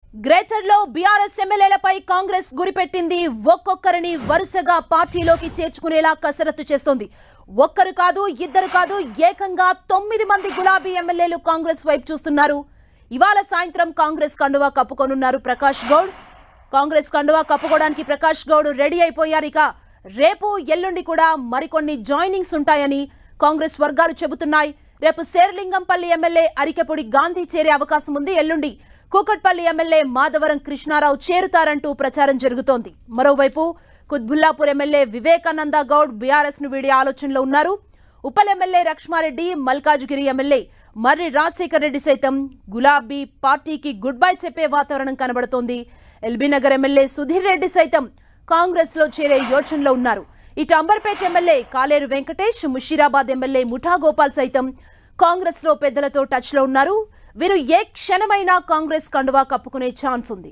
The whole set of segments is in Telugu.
గ్రేటర్ లో బీఆర్ఎస్ ఎమ్మెల్యేలపై కాంగ్రెస్ గురిపెట్టింది. ఒక్కొక్కరిని వరుసగా పార్టీలోకి చేర్చుకునేలా కసరత్తు చేస్తోంది. ఒక్కరు కాదు, ఇద్దరు కాదు, ఏకంగా 9 మంది గులాబీ ఎమ్మెల్యేలు కాంగ్రెస్ వైపు చూస్తున్నారు. ఇవాళ సాయంత్రం కాంగ్రెస్ కండువా కప్పుకోనున్నారు ప్రకాష్ గౌడ్. కాంగ్రెస్ కండువా కప్పుకోవడానికి ప్రకాష్ గౌడ్ రెడీ అయిపోయారు. ఇక రేపు ఎల్లుండి కూడా మరికొన్ని జాయినింగ్స్ ఉంటాయని కాంగ్రెస్ వర్గాలు చెబుతున్నాయి. రేపు శేర్లింగంపల్లి ఎమ్మెల్యే అరికెపూడి గాంధీ చేరే అవకాశం ఉంది. ఎల్లుండి కూకట్పల్లి ఎమ్మెల్యే మాధవరం కృష్ణారావు చేరుతారంటూ ప్రచారం జరుగుతోంది. మరోవైపు కుత్బుల్లాపూర్ ఎమ్మెల్యే వివేకానంద గౌడ్ బీఆర్ఎస్ ను వీడే ఆలోచనలో ఉన్నారు. ఉప్పల్ ఎమ్మెల్యే లక్ష్మారెడ్డి, మల్కాజ్గిరి ఎమ్మెల్యే మర్రి రాజశేఖర్ రెడ్డి సైతం గులాబీ పార్టీకి గుడ్ బై చెప్పే వాతావరణం కనబడుతోంది. ఎల్బీనగర్ ఎమ్మెల్యే సుధీర్ రెడ్డి సైతం కాంగ్రెస్ లో చేరే యోచనలో ఉన్నారు. ఇటు అంబర్పేట ఎమ్మెల్యే కాలేరు వెంకటేష్, ముషీరాబాద్ ఎమ్మెల్యే ముఠా గోపాల్ సైతం కాంగ్రెస్ లో పెద్దలతో టచ్ లో ఉన్నారు. వీరు ఏ క్షణమైనా కాంగ్రెస్ కండువా కప్పుకునే ఛాన్స్ ఉంది.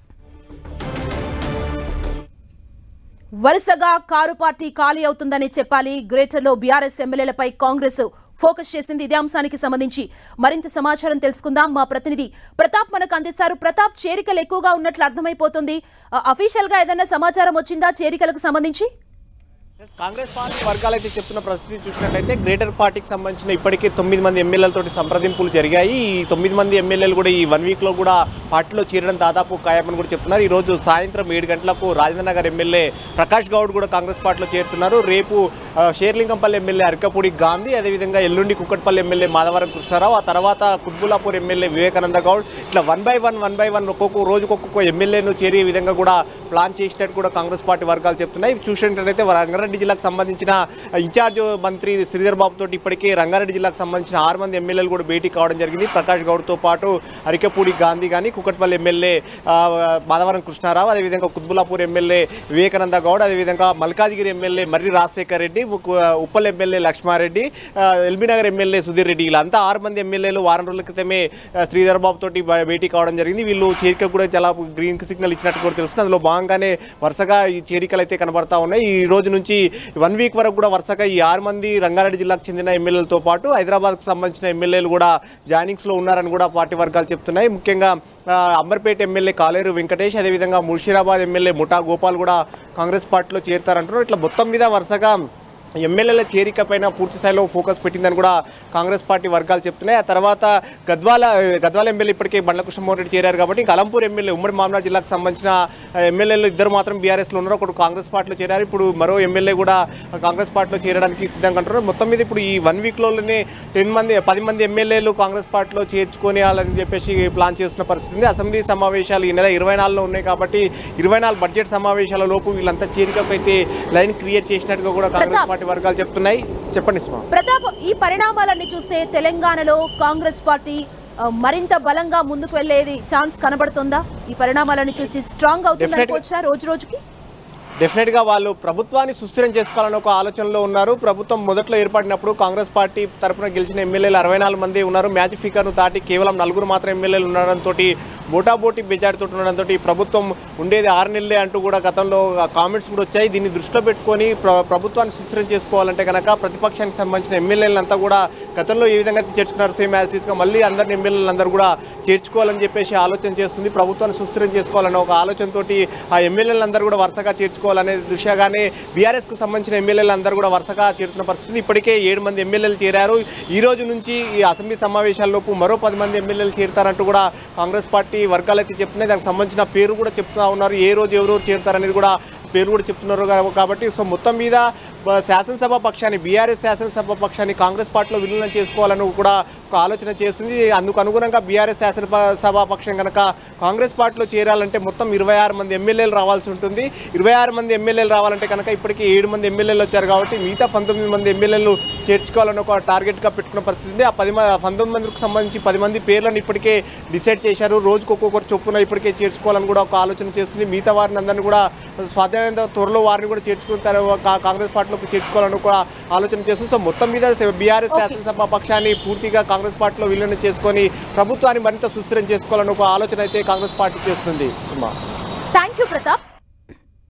వరుసగా కారు పార్టీ ఖాళీ అవుతుందని చెప్పాలి. గ్రేటర్ లో బీఆర్ఎస్ ఎమ్మెల్యేలపై కాంగ్రెస్ ఫోకస్ చేసింది. ఇదే అంశానికి సంబంధించి మరింత సమాచారం తెలుసుకుందాం. మా ప్రతినిధి ప్రతాప్ మనకు అందిస్తారు. ప్రతాప్, చేరికలు ఎక్కువగా ఉన్నట్లు అర్థమైపోతుంది. అఫీషియల్ గా ఏదైనా సమాచారం వచ్చిందా చేరికలకు సంబంధించి? కాంగ్రెస్ పార్టీ వర్గాలు అయితే చెప్తున్న పరిస్థితి చూసినట్లయితే గ్రేటర్ పార్టీకి సంబంధించిన ఇప్పటికే 9 మంది ఎమ్మెల్యేలతో సంప్రదింపులు జరిగాయి. ఈ 9 మంది ఎమ్మెల్యేలు కూడా ఈ 1 వీక్లో కూడా పార్టీలో చేరడం దాదాపు ఖాయమని కూడా చెప్తున్నారు. ఈరోజు సాయంత్రం 7 గంటలకు రాజేంద్రనగర్ ఎమ్మెల్యే ప్రకాష్ గౌడ్ కూడా కాంగ్రెస్ పార్టీలో చేరుతున్నారు. రేపు షేర్లింగంపల్లి ఎమ్మెల్యే అరికెపూడి గాంధీ, అదేవిధంగా ఎల్లుండి కుక్కట్పల్లి ఎమ్మెల్యే మాధవరం కృష్ణారావు, ఆ తర్వాత కుత్బుల్లాపూర్ ఎమ్మెల్యే వివేకానంద గౌడ్, ఇట్లా 1 బై 1 ఒక్కొక్క రోజుకొక్కొక్క ఎమ్మెల్యేను చేరే విధంగా కూడా ప్లాన్ చేసినట్టు కూడా కాంగ్రెస్ పార్టీ వర్గాలు చెప్తున్నాయి. చూసినట్లయితే రంగారెడ్డి జిల్లాకు సంబంధించిన ఇన్ఛార్జ్ మంత్రి శ్రీధర్ బాబు తోటి ఇప్పటికే రంగారెడ్డి జిల్లాకు సంబంధించిన 6 మంది ఎమ్మెల్యేలు కూడా భేటీ కావడం జరిగింది. ప్రకాష్ గౌడ్తో పాటు అరికెపూడి గాంధీ కానీ, కుకట్పల్లి ఎమ్మెల్యే మాధవరం కృష్ణారావు, అదేవిధంగా కుత్బుల్లాపూర్ ఎమ్మెల్యే వివేకానంద గౌడ్, అదేవిధంగా Malkajgiri MLA Marri Rajasekhar Reddy, Uppal MLA Laxma Reddy, LB Nagar MLA Sudheer Reddy, వీళ్ళంతా 6 మంది ఎమ్మెల్యేలు వారం రోజుల క్రితమే శ్రీధర్ బాబు తోటి భేటీ కావడం జరిగింది. వీళ్ళు చేరిక కూడా చాలా గ్రీన్ సిగ్నల్ ఇచ్చినట్టు కూడా తెలుస్తుంది. అందులో భాగంగానే వరుసగా ఈ చేరికలు అయితే కనబడతా ఉన్నాయి. ఈ రోజు నుంచి 1 వీక్ వరకు కూడా వరుసగా ఈ 6 మంది రంగారెడ్డి జిల్లాకు చెందిన ఎమ్మెల్యేలతో పాటు హైదరాబాద్కు సంబంధించిన ఎమ్మెల్యేలు కూడా జాయినింగ్స్లో ఉన్నారని కూడా పార్టీ వర్గాలు చెప్తున్నాయి. ముఖ్యంగా అంబర్పేట ఎమ్మెల్యే కాలేరు వెంకటేష్, అదేవిధంగా ముషీరాబాద్ ఎమ్మెల్యే ముఠా గోపాల్ కూడా కాంగ్రెస్ పార్టీలో చేరుతారంటున్నారు. ఇట్లా మొత్తం మీద వరుసగా ఎమ్మెల్యేల చేరిక పైన పూర్తి స్థాయిలో ఫోకస్ పెట్టిందని కూడా కాంగ్రెస్ పార్టీ వర్గాలు చెప్తున్నాయి. ఆ తర్వాత గద్వాల ఎమ్మెల్యే ఇప్పటికే బండ్ల కృష్ణమోహన్ రెడ్డి చేరారు కాబట్టి అలంపూర్ ఎమ్మెల్యే ఉమ్మడి మామనాడు జిల్లాకు సంబంధించిన ఎమ్మెల్యేలు ఇద్దరు మాత్రం బీఆర్ఎస్లో ఉన్నారు, ఒకరు కాంగ్రెస్ పార్టీలో చేరారు. ఇప్పుడు మరో ఎమ్మెల్యే కూడా కాంగ్రెస్ పార్టీలో చేరడానికి సిద్ధంగా అంటున్నారు. మొత్తం మీద ఇప్పుడు ఈ 1 వీక్లోనే 10 మంది ఎమ్మెల్యేలు కాంగ్రెస్ పార్టీలో చేర్చుకోవాలని చెప్పేసి ప్లాన్ చేస్తున్న పరిస్థితి ఉంది. అసెంబ్లీ సమావేశాలు ఈ నెల 24లో ఉన్నాయి కాబట్టి 24 బడ్జెట్ సమావేశాల లోపు వీళ్ళంతా చేరికకు అయితే లైన్ క్రియేట్ చేసినట్టుగా కూడా కాంగ్రెస్ పార్టీ వర్గాలు చెప్తున్నాయి. చెప్పండి ప్రతాప్, ఈ పరిణామాలన్నీ చూస్తే తెలంగాణలో కాంగ్రెస్ పార్టీ మరింత బలంగా ముందుకు వెళ్లేది ఛాన్స్ కనబడుతుందా? ఈ పరిణామాలను చూసి స్ట్రాంగ్ అవుతుందనుకోవచ్చా రోజు రోజుకి? డెఫినెట్గా వాళ్ళు ప్రభుత్వాన్ని సుస్థిరం చేసుకోవాలని ఒక ఆలోచనలో ఉన్నారు. ప్రభుత్వం మొదట్లో ఏర్పడినప్పుడు కాంగ్రెస్ పార్టీ తరఫున గెలిచిన ఎమ్మెల్యేలు 64 మంది ఉన్నారు. మ్యాజిక్ ఫిగర్ను దాటి కేవలం 4 మాత్రం ఎమ్మెల్యేలు ఉండడంతో బోటాబోటీ బెజార్తో ఉండడంతో ప్రభుత్వం ఉండేది 6 నెలలే అంటూ కూడా గతంలో కామెంట్స్ కూడా వచ్చాయి. దీన్ని దృష్టిలో పెట్టుకొని ప్రభుత్వాన్ని సుస్థిరం చేసుకోవాలంటే కనుక ప్రతిపక్షానికి సంబంధించిన ఎమ్మెల్యేలంతా కూడా గతంలో ఏ విధంగా చేర్చుకున్నారు సేమ్ యాజ్ టీస్గా మళ్ళీ అందరిని ఎమ్మెల్యేలందరూ కూడా చేర్చుకోవాలని చెప్పేసి ఆలోచన చేస్తుంది. ప్రభుత్వాన్ని సుస్థిరం చేసుకోవాలన్న ఒక ఆలోచనతో ఆ ఎమ్మెల్యేలందరూ కూడా వరుసగా చేర్చుకోవాలనే దృష్ట్యాగానే బీఆర్ఎస్కు సంబంధించిన ఎమ్మెల్యేలందరూ కూడా వరుసగా చేరుతున్న పరిస్థితి. ఇప్పటికే 7 మంది ఎమ్మెల్యేలు చేరారు. ఈ రోజు నుంచి ఈ అసెంబ్లీ సమావేశాల్లోపు మరో 10 మంది ఎమ్మెల్యేలు చేరుతారంటూ కూడా కాంగ్రెస్ పార్టీ వర్గాలు అయితే చెప్తున్నాయి. దానికి సంబంధించిన పేరు కూడా చెప్తా ఉన్నారు. ఏ రోజు ఎవరెవరు చేరుతారనేది కూడా పేరు కూడా చెప్తున్నారు కాబట్టి సో మొత్తం మీద శాసనసభ పక్షాన్ని బీఆర్ఎస్ శాసనసభ పక్షాన్ని కాంగ్రెస్ పార్టీలో విలీనం చేసుకోవాలని కూడా ఒక ఆలోచన చేస్తుంది. అందుకు అనుగుణంగా బీఆర్ఎస్ శాసనసభ పక్షం కనుక కాంగ్రెస్ పార్టీలో చేరాలంటే మొత్తం 26 మంది ఎమ్మెల్యేలు రావాల్సి ఉంటుంది. 26 మంది ఎమ్మెల్యేలు రావాలంటే కనుక ఇప్పటికీ 7 మంది ఎమ్మెల్యేలు వచ్చారు కాబట్టి మిగతా 19 మంది ఎమ్మెల్యేలు చేర్చుకోవాలని ఒక టార్గెట్గా పెట్టుకున్న పరిస్థితి ఉంది. ఆ 19 మందికి సంబంధించి 10 మంది పేర్లను ఇప్పటికే డిసైడ్ చేశారు. రోజుకు ఒక్కొక్కరు చొప్పున ఇప్పటికే చేర్చుకోవాలని కూడా ఒక ఆలోచన చేస్తుంది. మిగతా వారిని అందరినీ కూడా త్వరలో వారిని కూడా చేర్చుకుంటారు కాంగ్రెస్ పార్టీలోకి చేర్చుకోవాలని కూడా ఆలోచన చేస్తుంది. సో మొత్తం మీద బీఆర్ఎస్ శాసనసభ పక్షాన్ని పూర్తిగా కాంగ్రెస్ పార్టీలో విలీనం చేసుకొని ప్రభుత్వాన్ని మరింత సుస్థిరం చేసుకోవాలని ఒక ఆలోచన అయితే కాంగ్రెస్ పార్టీ చేస్తుంది. Thank you Pratap.